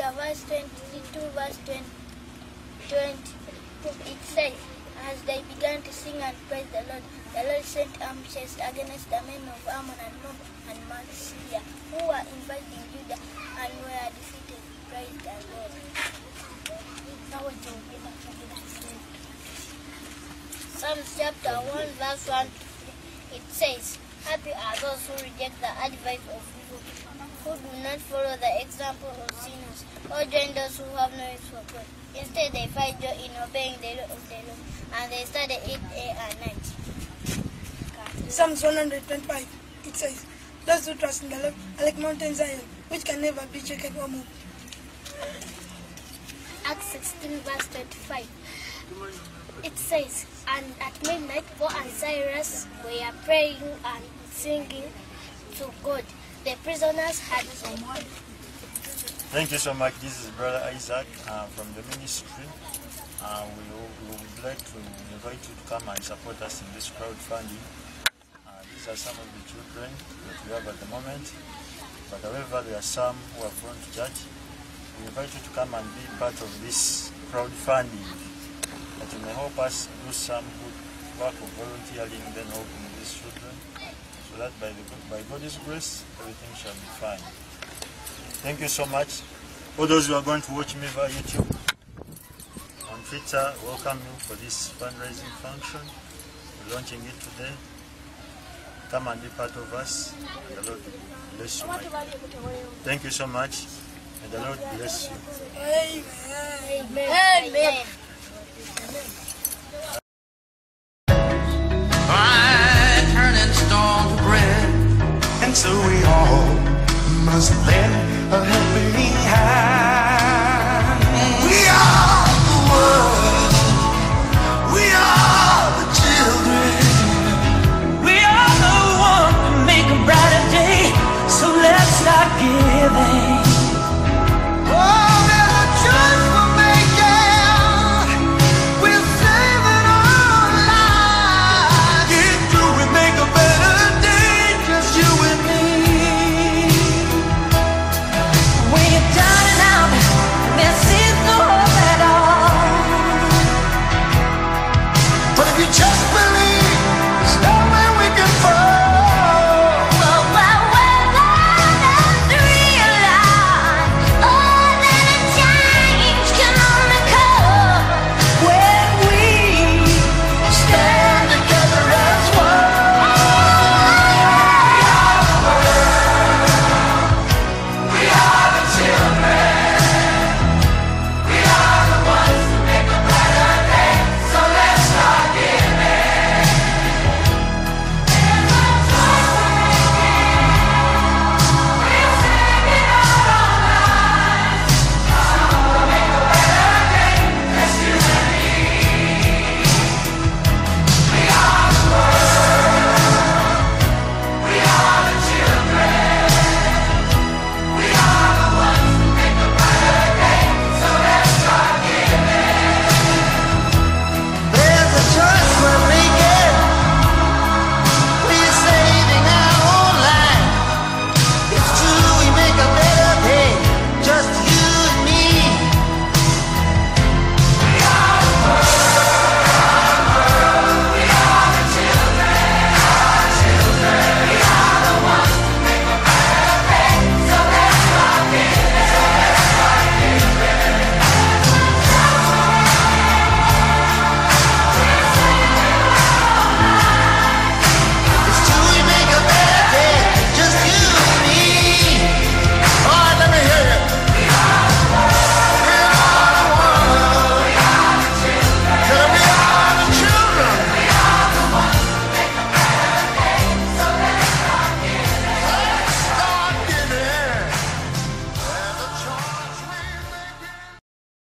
chapter verse 22, verse 20, it says, as they began to sing and praise the Lord sent ambushes against the men of Ammon and Moab and Mount Seir, who were invading Judah and were defeated. Praise the Lord. Psalms chapter 1, verse 1 to 3, it says, happy are those who reject the advice of evil, who do not follow the example of sinners, or join those who have no use for God. Instead, they find joy in obeying the law of the Lord, and they study it day and night. Psalms 125, it says, those who trust in the Lord are like Mount Zion, which can never be shaken or moved. Acts 16, verse 25. It says, and at midnight Paul and Silas were praying and singing to God. The prisoners had some money. Thank you so much. This is Brother Isaac from the ministry. We would like to invite you to come and support us in this crowdfunding. These are some of the children that we have at the moment. But however, there are some who have gone to church. We invite you to come and be part of this crowdfunding, that you may help us do some good work of volunteering, then helping these children, so that by God's grace, everything shall be fine. Thank you so much. For those who are going to watch me via YouTube, on Twitter, welcome you for this fundraising function. We're launching it today. Come and be part of us. And the Lord bless you. Thank you so much. And the Lord bless you. Amen. Amen. By turning stone to bread, and so we all must lend